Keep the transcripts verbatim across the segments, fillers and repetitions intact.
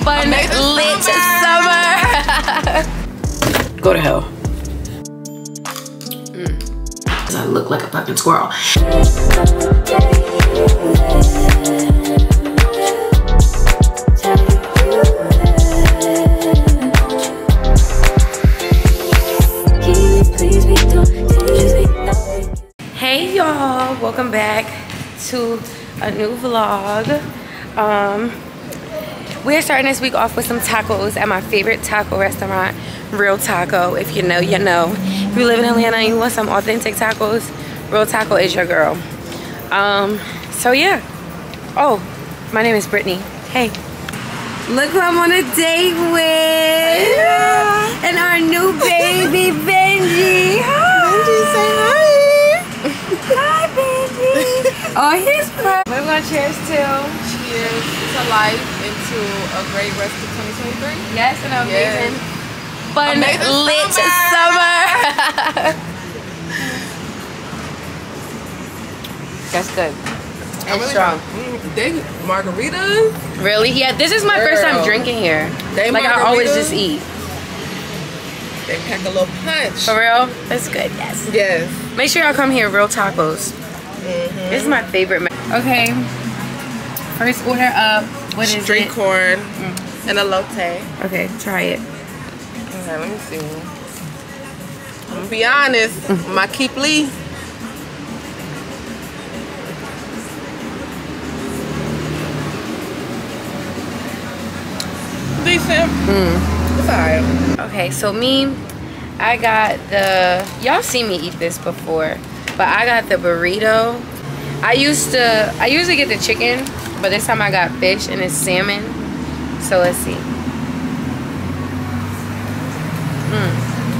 fun, lit summer. summer. Go to hell. Mm. I look like a fucking squirrel. Hey y'all, welcome back to a new vlog. Um, we're starting this week off with some tacos at my favorite taco restaurant, Real Taco. If you know, you know. If you live in Atlanta and you want some authentic tacos, Real Taco is your girl. Um, so yeah. Oh, my name is Brittany. Hey. Look who I'm on a date with. Yeah. And our new baby, Benji. Hi. Benji, say hi. Hi, Benji. Oh, he's fun. We're going to cheers to. Cheers to life and to a great rest of twenty twenty-three. Yes, an amazing, yes. fun, amazing lit summer. summer. That's good. I really strong. Mm, they margaritas? Really? Yeah, this is my Girl. first time drinking here. They like I always just eat. They pack a little punch. For real? That's good, yes. Yes. Make sure y'all come here, Real Tacos. Mm-hmm. This is my favorite. Okay. First order up. What is Street it? corn Mm. and a elote. Okay, try it. Okay, let me see. I'm gonna be honest. Mm. My Keep Lee. Decent. Mm. It's alright. Okay, so me, I got the, y'all see me eat this before, but I got the burrito. I used to, I usually get the chicken, but this time I got fish and it's salmon. So let's see. Mm.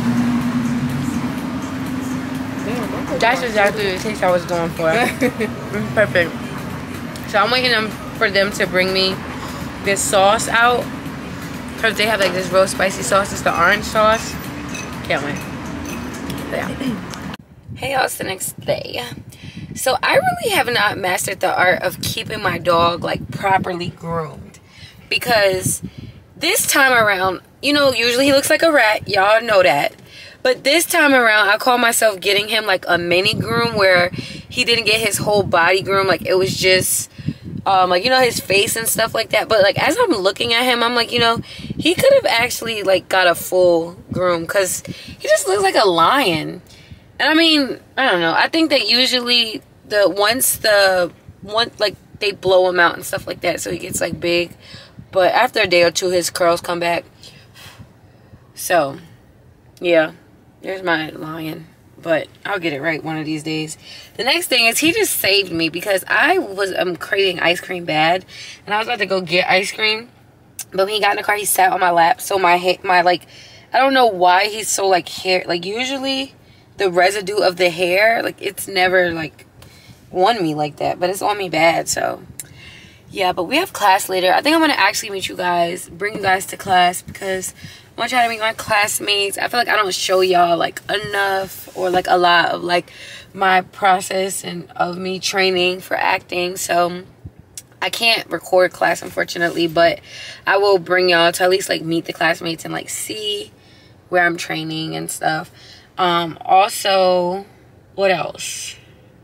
That's exactly the taste I was going for. Mm, perfect. So I'm waiting them, for them to bring me this sauce out. Because they have like this real spicy sauce. It's the orange sauce. Can't wait. But yeah. Hey y'all, it's the next day. So I really have not mastered the art of keeping my dog like properly groomed. Because this time around, you know, usually he looks like a rat. Y'all know that. But this time around, I call myself getting him like a mini groom where he didn't get his whole body groomed. Like it was just... Um, like, you know, his face and stuff like that. But, like, as I'm looking at him, I'm like, you know, he could have actually, like, got a full groom. Because he just looks like a lion. And, I mean, I don't know. I think that usually, the once the, one like, they blow him out and stuff like that. So he gets, like, big. But after a day or two, his curls come back. So, yeah. There's my lion. But I'll get it right one of these days. The next thing is he just saved me because I was um, craving ice cream bad. And I was about to go get ice cream. But when he got in the car, he sat on my lap. So my, my like, I don't know why he's so, like, hair. Like, usually the residue of the hair, like, it's never, like, on me like that. But it's on me bad, so. Yeah, but we have class later. I think I'm going to actually meet you guys, bring you guys to class because... I want y'all to meet my classmates. I feel like I don't show y'all like enough or like a lot of like my process and of me training for acting. So I can't record class unfortunately, but I will bring y'all to at least like meet the classmates and like see where I'm training and stuff. Um, also, what else?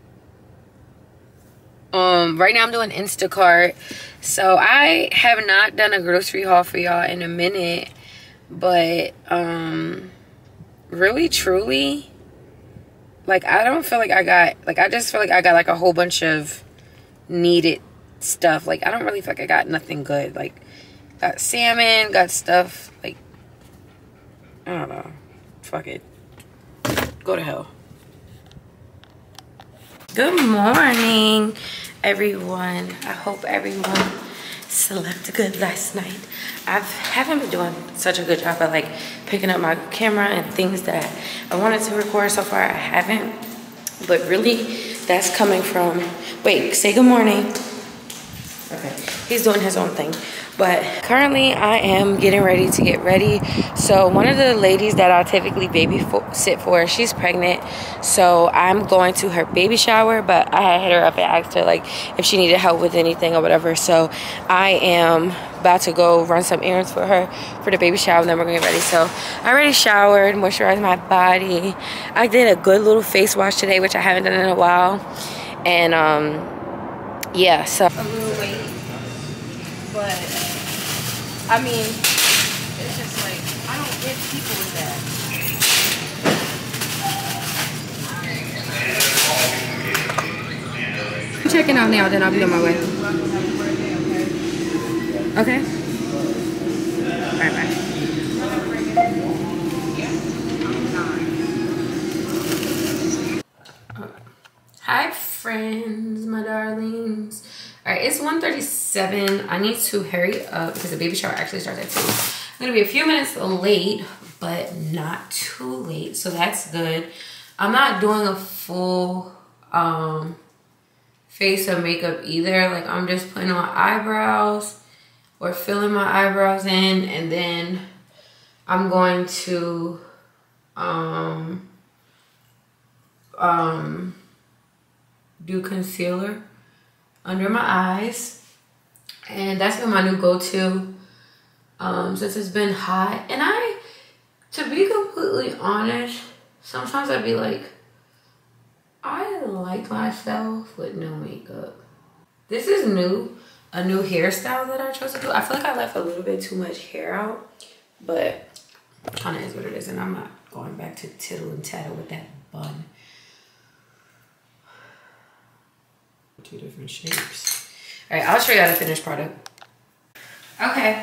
Um, right now I'm doing Instacart. So I have not done a grocery haul for y'all in a minute. But, um, really, truly, like, I don't feel like I got, like, I just feel like I got, like, a whole bunch of needed stuff. Like, I don't really feel like I got nothing good. Like, got salmon, got stuff, like, I don't know. Fuck it. Go to hell. Good morning, everyone. I hope everyone slept good last night. I haven't been doing such a good job at like picking up my camera and things that I wanted to record so far. I haven't, but really that's coming from, wait, say good morning. Okay, he's doing his own thing. But currently I am getting ready to get ready. So one of the ladies that I typically baby sit for, she's pregnant. So I'm going to her baby shower, but I had hit her up and asked her like if she needed help with anything or whatever. So I am about to go run some errands for her for the baby shower, and then we're gonna get ready. So I already showered, moisturized my body. I did a good little face wash today, which I haven't done in a while. And um yeah, so a little weight, but I mean, it's just like, I don't get people with that. I'm checking out now, then I'll be on my way. Okay? Alright, bye. Hi, friends, my darlings. All right, it's one thirty-seven. I need to hurry up because the baby shower actually starts at two. I'm gonna be a few minutes late, but not too late, so that's good. I'm not doing a full um, face of makeup either. Like, I'm just putting on eyebrows or filling my eyebrows in, and then I'm going to um, um, do concealer under my eyes, and that's been my new go-to um, since it's been hot. And I, to be completely honest, sometimes I'd be like, I like myself with no makeup. This is new, a new hairstyle that I chose to do. I feel like I left a little bit too much hair out, but kind of is what it is, and I'm not going back to tittle and tattle with that bun. Two different shapes. All right, I'll show you how the finished product. Okay,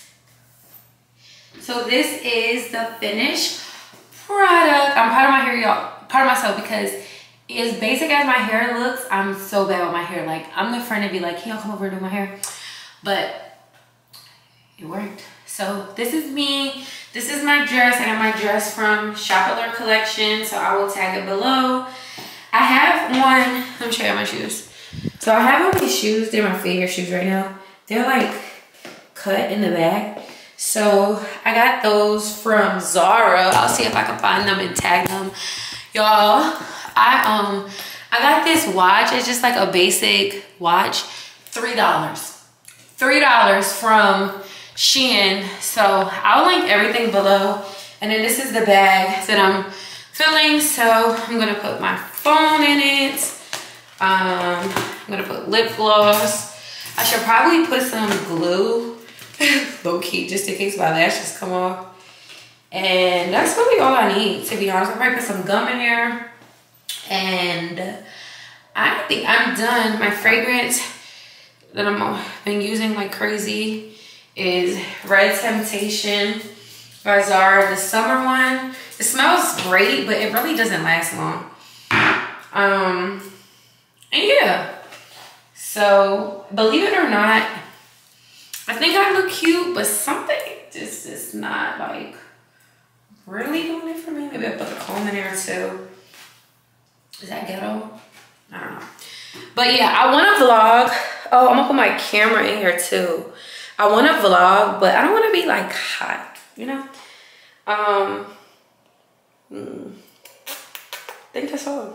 so this is the finished product. I'm proud of my hair, y'all. Proud of myself because as basic as my hair looks, I'm so bad with my hair. Like, I'm the friend to be like, can y'all come over and do my hair? But it worked. So this is me. This is my dress. I got my dress from Shop Alert Collection, so I will tag it below. I have one. Let me show you my shoes. So I have on these shoes. They're my favorite shoes right now. They're like cut in the back. So I got those from Zara. I'll see if I can find them and tag them. Y'all, I um I got this watch. It's just like a basic watch. three dollars. three dollars from Shein. So I'll link everything below. And then this is the bag that I'm filling. So I'm gonna put my phone in it. Um, I'm gonna put lip gloss. I should probably put some glue, low key, just in case my lashes come off. And that's really all I need, to be honest. I'll probably put some gum in here. And I think I'm done. My fragrance that I've been using like crazy is Red Temptation by Zara, the summer one. It smells great, but it really doesn't last long. Um, and yeah, so believe it or not, I think I look cute, but something just is not like really doing it for me. Maybe I put the comb in there too. Is that ghetto? I don't know. But yeah, I want to vlog. Oh, I'm gonna put my camera in here too. I want to vlog, but I don't want to be like hot, you know? Um, hmm, I think that's all.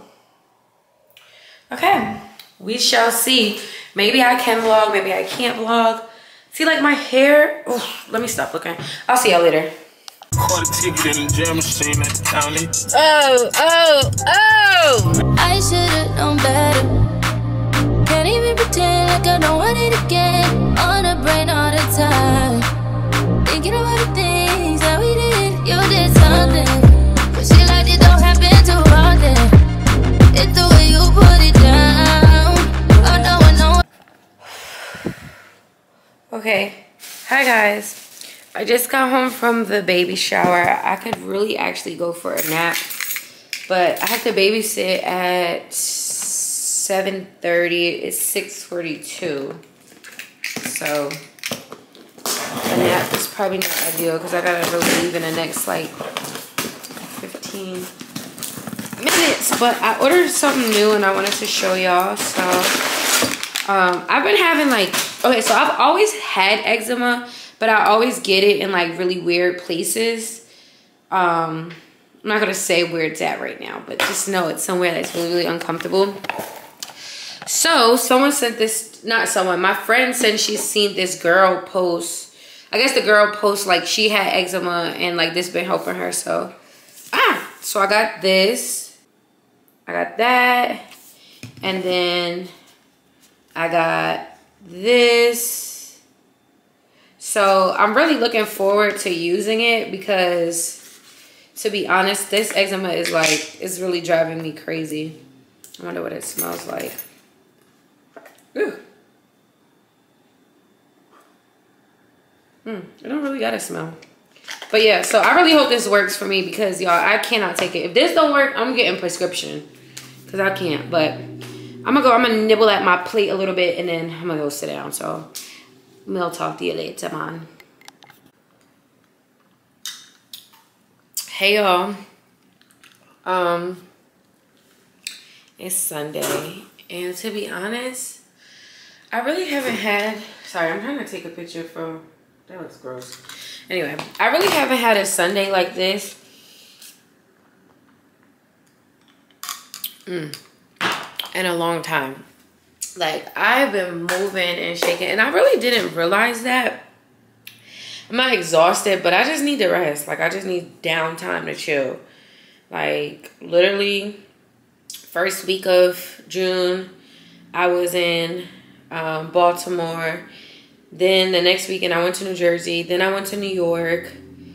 Okay, we shall see. Maybe I can vlog, maybe I can't vlog. See, like my hair, ooh, let me stop looking. I'll see y'all later. Oh, oh, oh! I should've known better. Can't even pretend like I don't want it again. On the brain all the time. Thinking about the things that we did. You did something, but shit like this don't happen too often. It's the way you put it down. Oh no, I know. Okay, hi guys. I just got home from the baby shower. I could really actually go for a nap, but I have to babysit at seven thirty. It's six forty-two. So a nap is probably not ideal because I gotta really leave in the next like fifteen minutes. But I ordered something new and I wanted to show y'all. So um, I've been having like Okay, so I've always had eczema, but I always get it in like really weird places. Um, I'm not gonna say where it's at right now, but just know it's somewhere that's really, really uncomfortable. So someone sent this, not someone, my friend said she's seen this girl post. I guess the girl post like she had eczema and like this been helping her. So, ah, so I got this. I got that. And then I got this. So I'm really looking forward to using it because, to be honest, this eczema is like, it's really driving me crazy. I wonder what it smells like. Ooh. Hmm, it don't really got a smell. But yeah, so I really hope this works for me because y'all, I cannot take it. If this don't work, I'm getting prescription because I can't. But I'm gonna go, I'm gonna nibble at my plate a little bit and then I'm gonna go sit down. So we'll talk to you later, man. Hey y'all. Um, it's Sunday. And to be honest, I really haven't had, sorry, I'm trying to take a picture for, that looks gross. Anyway, I really haven't had a Sunday like this mm, in a long time. Like, I've been moving and shaking, and I really didn't realize that. I'm not exhausted, but I just need to rest. Like, I just need downtime to chill. Like, literally, first week of June, I was in um, Baltimore. Then the next weekend I went to New Jersey. Then I went to New York.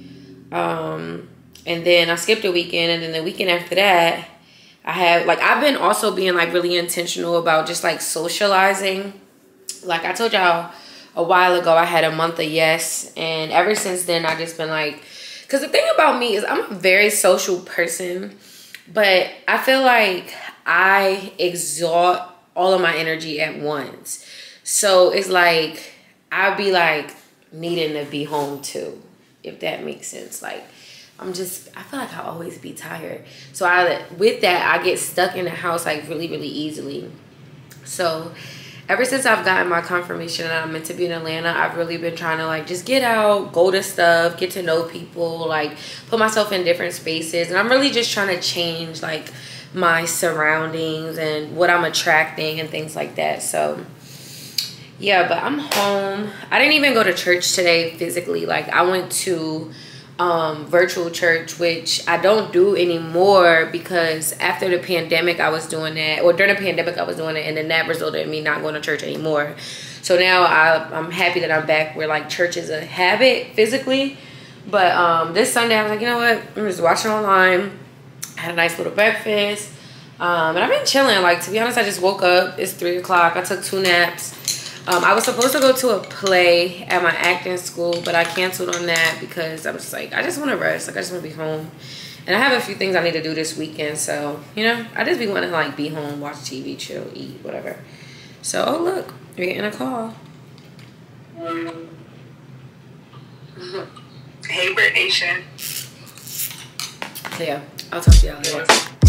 Um, and then I skipped a weekend. And then the weekend after that, I have, like, I've been also being, like, really intentional about just, like, socializing. Like, I told y'all a while ago, I had a month of yes. And ever since then, I just been, like, because the thing about me is I'm a very social person. But I feel like I exhaust all of my energy at once. So it's like, I'd be like needing to be home too, if that makes sense. Like, I'm just, I feel like I'll always be tired. So I, with that, I get stuck in the house like really, really easily. So ever since I've gotten my confirmation that I'm meant to be in Atlanta, I've really been trying to like just get out, go to stuff, get to know people, like put myself in different spaces. And I'm really just trying to change like my surroundings and what I'm attracting and things like that. So yeah, but I'm home. I didn't even go to church today physically. Like, I went to um, virtual church, which I don't do anymore because after the pandemic, I was doing that. Or during the pandemic, I was doing it. And then that resulted in me not going to church anymore. So now I, I'm happy that I'm back where, like, church is a habit physically. But um, this Sunday, I was like, you know what? I'm just watching online. I had a nice little breakfast. Um, and I've been chilling. Like, to be honest, I just woke up. It's three o'clock. I took two naps. Um, I was supposed to go to a play at my acting school, but I canceled on that because I'm just like, I just want to rest. Like, I just want to be home. And I have a few things I need to do this weekend. So, you know, I just be wanting to, like, be home, watch T V, chill, eat, whatever. So, oh, look. We're getting a call. Hey, Brit Nation. So, yeah. I'll talk to y'all later.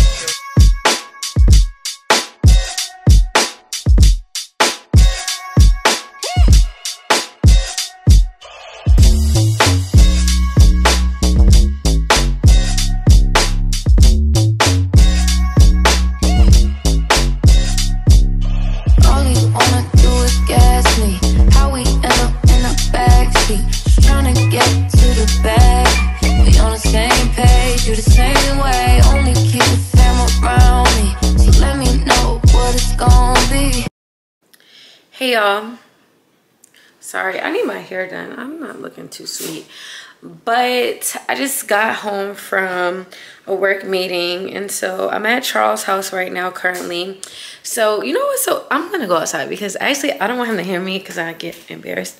Hey y'all, sorry, I need my hair done. I'm not looking too sweet, but I just got home from a work meeting, and so I'm at Charles' house right now currently. So you know what, so I'm gonna go outside because actually I don't want him to hear me because I get embarrassed.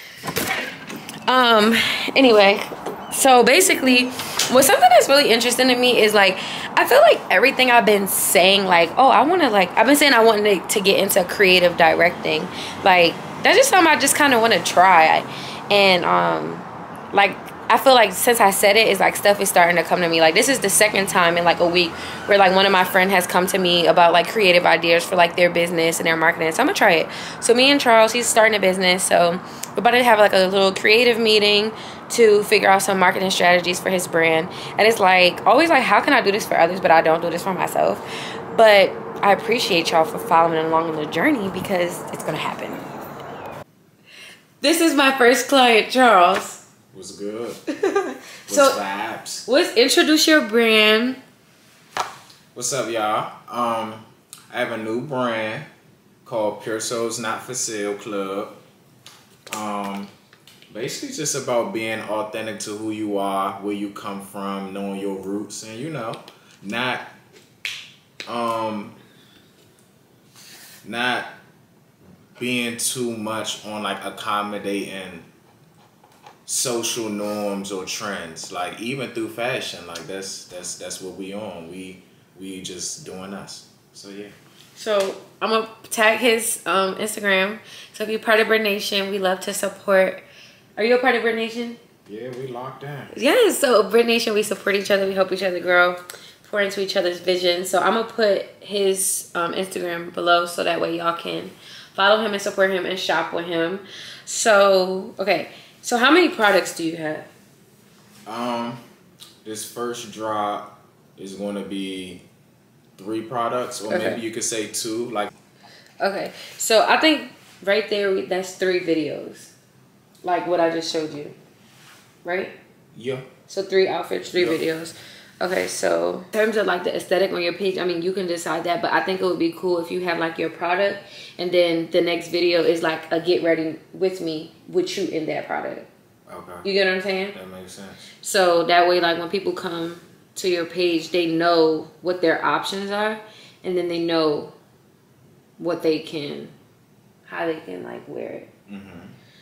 Um anyway, so basically what's something that's really interesting to me is like I feel like everything I've been saying, like, oh, I want to, like, I've been saying I wanted to get into creative directing. Like, that's just something I just kind of want to try. And, um, like, I feel like since I said it, it's like stuff is starting to come to me. Like this is the second time in like a week where like one of my friends has come to me about like creative ideas for like their business and their marketing. So I'm gonna try it. So me and Charles, he's starting a business. So we're about to have like a little creative meeting to figure out some marketing strategies for his brand. And it's like always like, how can I do this for others, but I don't do this for myself? But I appreciate y'all for following along on the journey because it's gonna happen. This is my first client, Charles. What's good? What's So, vibes? Let's introduce your brand. What's up, y'all? Um, I have a new brand called Pure Souls Not For Sale Club. Um, basically just about being authentic to who you are, where you come from, knowing your roots, and you know, not um, not being too much on like accommodating social norms or trends. Like even through fashion, like that's that's that's what we on. We we just doing us. So yeah. So I'm gonna tag his um, Instagram. So if you're part of Brit Nation, we love to support. Are you a part of Brit Nation? Yeah, we locked in. Yes. So Brit Nation, we support each other. We help each other grow, pour into each other's vision. So I'm gonna put his um, Instagram below so that way y'all can follow him and support him and shop with him. So okay. So how many products do you have? Um, this first drop is going to be three products, or Okay. maybe you could say two. Like, Okay, so I think right there we- that's three videos, like what I just showed you, right? yeah, So three outfits, three Yep. videos. Okay, so in terms of like the aesthetic on your page, I mean, you can decide that, but I think it would be cool if you have like your product and then the next video is like a get ready with me with you in that product. okay, You get what I'm saying? that makes sense. So that way, like when people come to your page, they know what their options are and then they know what they can, how they can like wear it. Mm-hmm.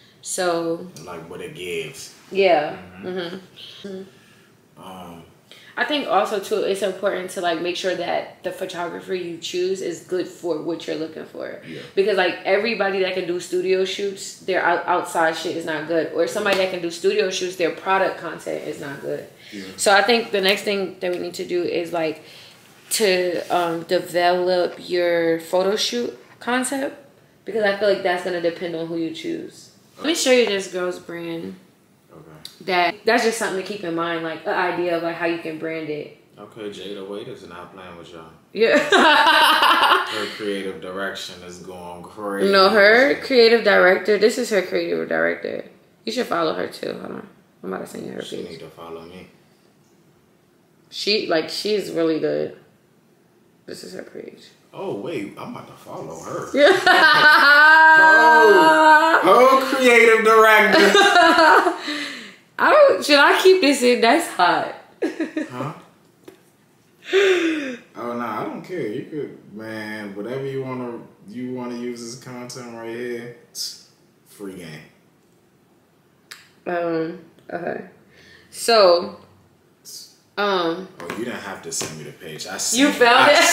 So, Like what it gives. yeah. Mm-hmm. hmm Um, I think also too, it's important to like make sure that the photographer you choose is good for what you're looking for. Yeah. Because like everybody that can do studio shoots, their out- outside shit is not good. Or somebody that can do studio shoots, their product content is not good. Yeah. So I think the next thing that we need to do is like to um, develop your photo shoot concept. Because I feel like that's gonna depend on who you choose. Let me show you this girl's brand. okay. That that's just something to keep in mind, like an idea of like how you can brand it. Okay, Jada Waiters not playing with y'all. Yeah. Her creative direction is going crazy. No, her creative director. This is her creative director. You should follow her too. Hold on, I'm about to send you her She page. need to follow me. She like she's really good. This is her page. Oh wait, I'm about to follow her. Yeah. Oh, oh, creative director. I don't. Should I keep this in? That's hot. Huh? Oh no, I don't care. You could, man, whatever you wanna you wanna use this content right here. It's free game. Um. Okay. So. Um. Oh, you didn't have to send me the page. I seen You found I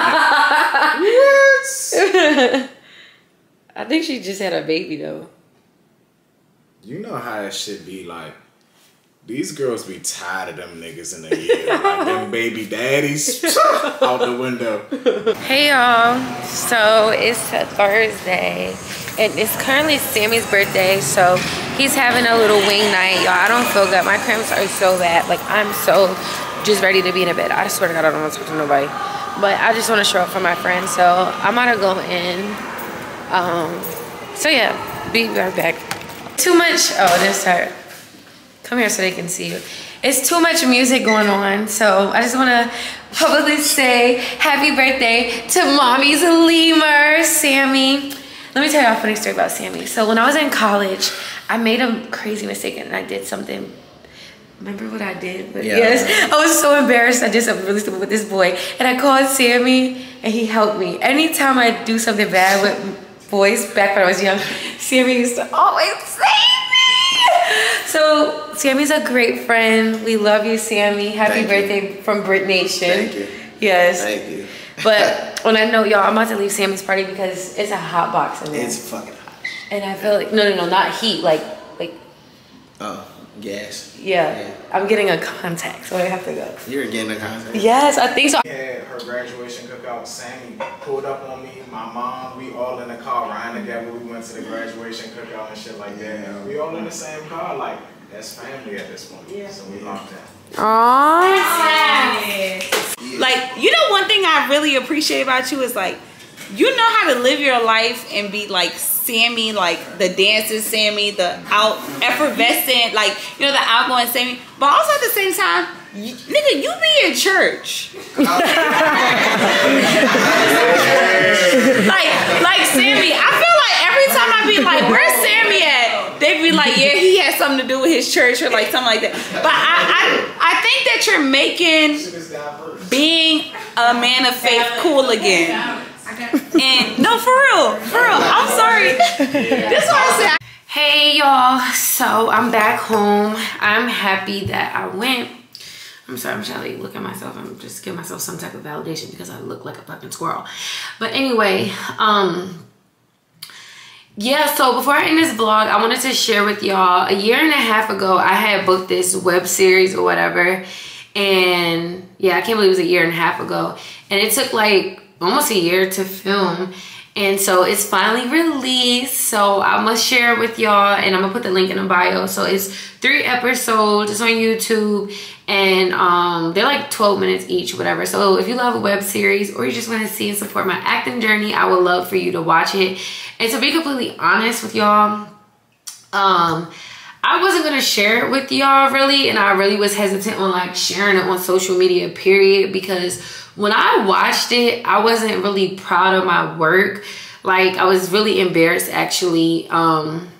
it. seen it. I think she just had a baby though. You know how it should be like. These girls be tired of them niggas in a year. Like them baby daddies out the window. Hey y'all, so it's a Thursday and it's currently Sammy's birthday, so he's having a little wing night. Y'all, I don't feel good. My cramps are so bad. Like I'm so just ready to be in a bed. I swear to God, I don't want to talk to nobody. But I just want to show up for my friends, so I'm gonna go in. Um, so yeah, be right back. Too much, oh, this her. Come here so they can see you. It's too much music going on, so I just want to publicly say happy birthday to mommy's lemur, Sammy. Let me tell you a funny story about Sammy. So when I was in college, I made a crazy mistake and I did something. Remember what I did? But Yeah. yes, I was so embarrassed. I did something really stupid with this boy, and I called Sammy, and he helped me. Anytime I do something bad with boys, back when I was young, Sammy used to always save me. So Sammy's a great friend. We love you, Sammy. Happy Thank you. birthday from Brit Nation. Thank you. Yes. Thank you. But when I know y'all, I'm about to leave Sammy's party because it's a hot box in there. It's fucking hot. And I feel like no, no, no, not heat. Like, like Oh, Gas. Yeah. Yeah. I'm getting a contact, so I have to go. You're getting a contact? Yes, I think so. Had her graduation cookout. Sammy pulled up on me, my mom, we all in the car riding together. We went to the graduation cookout and shit like that. And we all in the same car, like that's family at this point. Yeah. So we locked in. Aww. Like, you know, one thing I really appreciate about you is like, you know how to live your life and be like Sammy, like the dancer Sammy, the out effervescent, like, you know, the outgoing Sammy. But also at the same time, you, nigga, you be in church. like, like Sammy, I feel like every time I be like, where's Sammy at? They be like, yeah, he has something to do with his church or like something like that. But I, I, I think that you're making being a man of faith cool again. And no, for real, for real. I'm sorry. This is what I said. Hey y'all, so I'm back home. I'm happy that I went. I'm sorry, I'm trying to like, look at myself. I'm just giving myself some type of validation because I look like a fucking squirrel. But anyway, um, yeah, so before I end this vlog, I wanted to share with y'all, a year and a half ago, I had booked this web series or whatever. And yeah, I can't believe it was a year and a half ago. And it took like almost a year to film. And so it's finally released. So I'm gonna share it with y'all and I'm gonna put the link in the bio. So it's three episodes, it's on YouTube, and um, they're like twelve minutes each, whatever. So if you love a web series or you just wanna see and support my acting journey, I would love for you to watch it. And to be completely honest with y'all, um, I wasn't gonna share it with y'all really, and I really was hesitant on like sharing it on social media, period, because when I watched it, I wasn't really proud of my work. Like, I was really embarrassed, actually. Um,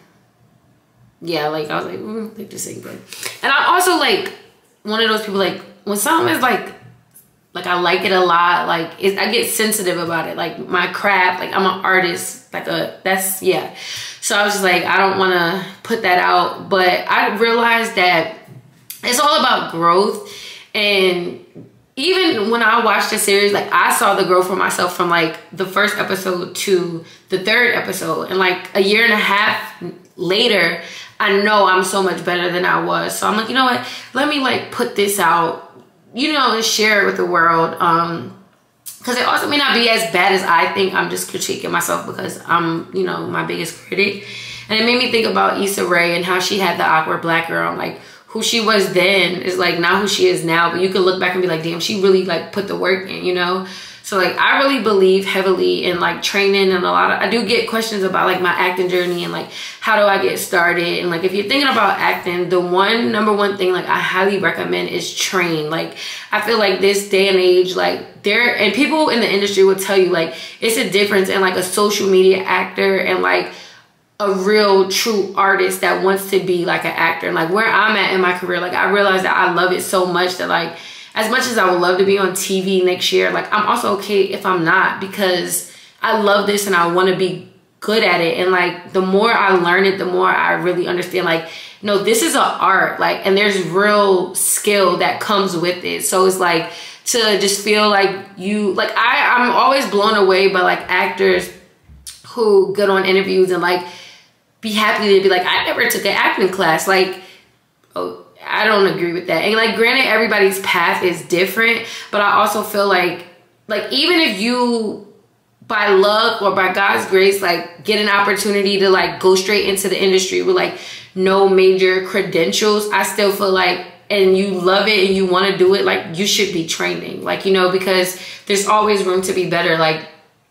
yeah, like, I was like, mm, like, this ain't good. And I'm also, like, one of those people, like, when something is, like, like, I like it a lot, like, it, I get sensitive about it. Like, my craft, like, I'm an artist. Like, a, that's, yeah. So I was just like, I don't want to put that out. But I realized that it's all about growth. And even when I watched the series, like, I saw the growth for myself from like the first episode to the third episode. And like a year and a half later, I know I'm so much better than I was. So I'm like, you know what? Let me like put this out, you know, and share it with the world. Um, Because it also may not be as bad as I think. I'm just critiquing myself because I'm, you know, my biggest critic. And it made me think about Issa Rae and how she had the awkward black girl. Like, who she was then is like not who she is now. But you can look back and be like, damn, she really like put the work in, you know? So like, I really believe heavily in like training, and a lot of, I do get questions about like my acting journey and like, how do I get started? And like, if you're thinking about acting, the one, number one thing like I highly recommend is train. Like, I feel like this day and age, like there, and people in the industry will tell you like, it's a difference in like a social media actor and like a real true artist that wants to be like an actor. And like where I'm at in my career, like I realized that I love it so much that like, as much as I would love to be on T V next year, like I'm also okay if I'm not, because I love this and I want to be good at it. And like the more I learn it, the more I really understand like, no, this is an art, like, and there's real skill that comes with it. So it's like to just feel like you, like I, I'm always blown away by like actors who get on interviews and like be happy to be like, I never took an acting class. Like, oh, I don't agree with that. And like, granted, everybody's path is different, but I also feel like, like even if you, by luck or by God's grace, like get an opportunity to like go straight into the industry with like no major credentials, I still feel like, and you love it and you want to do it, like you should be training, like, you know, because there's always room to be better. Like,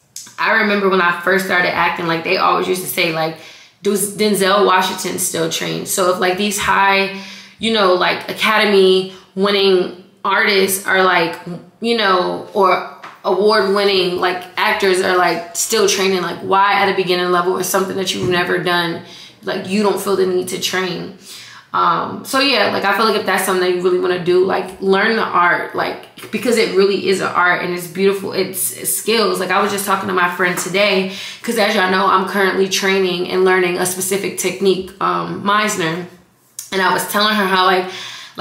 I remember when I first started acting, like they always used to say like, Denzel Washington still trains. So if like these high, you know, like Academy winning artists are like, you know, or award winning like actors are like still training, like why at a beginning level or something that you've never done, like you don't feel the need to train. Um, so yeah, like I feel like if that's something that you really want to do, like learn the art, like, because it really is an art and it's beautiful. It's, it's skills. Like I was just talking to my friend today, because as y'all know, I'm currently training and learning a specific technique, um, Meisner. And I was telling her how like, like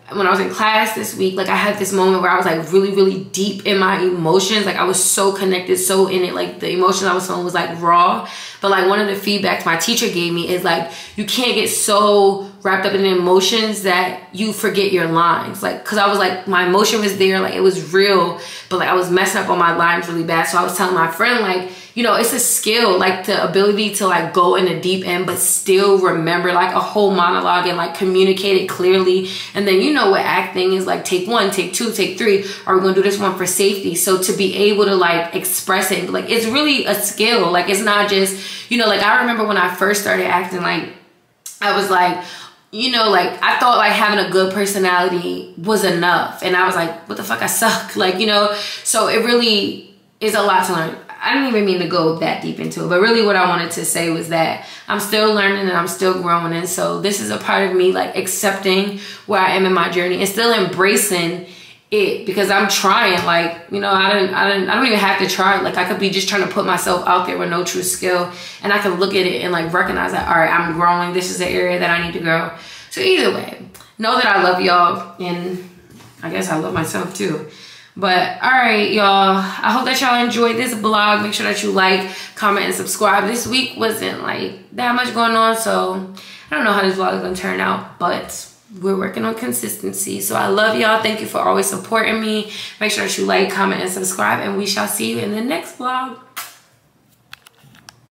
when I was in class this week, like I had this moment where I was like really, really deep in my emotions. Like I was so connected, so in it. Like the emotions I was feeling was like raw. But like one of the feedbacks my teacher gave me is like, you can't get so wrapped up in the emotions that you forget your lines. Like, cause I was like, my emotion was there, like it was real, but like I was messing up on my lines really bad. So I was telling my friend, like, you know, it's a skill, like the ability to like go in the deep end, but still remember like a whole monologue and like communicate it clearly. And then, you know what acting is like, take one, take two, take three. Are we gonna do this one for safety? So to be able to like express it, like it's really a skill. Like it's not just, you know, like I remember when I first started acting, like I was like, you know, like I thought like having a good personality was enough. And I was like, what the fuck, I suck. Like, you know, so it really is a lot to learn. I didn't even mean to go that deep into it, but really what I wanted to say was that I'm still learning and I'm still growing. And so this is a part of me like accepting where I am in my journey and still embracing it, because I'm trying. Like, you know, I didn't, I didn't, I don't even have to try. Like I could be just trying to put myself out there with no true skill, and I can look at it and like recognize that, all right, I'm growing. This is the area that I need to grow. So either way, know that I love y'all, and I guess I love myself too. But all right, y'all, I hope that y'all enjoyed this vlog. Make sure that you like, comment, and subscribe. This week wasn't like that much going on, so I don't know how this vlog is gonna turn out, but we're working on consistency. So I love y'all. Thank you for always supporting me. Make sure that you like, comment, and subscribe, and we shall see you in the next vlog.